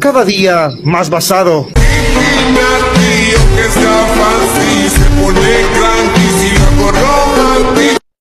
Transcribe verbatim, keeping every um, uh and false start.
cada día más basado. Imagínate yo que estaba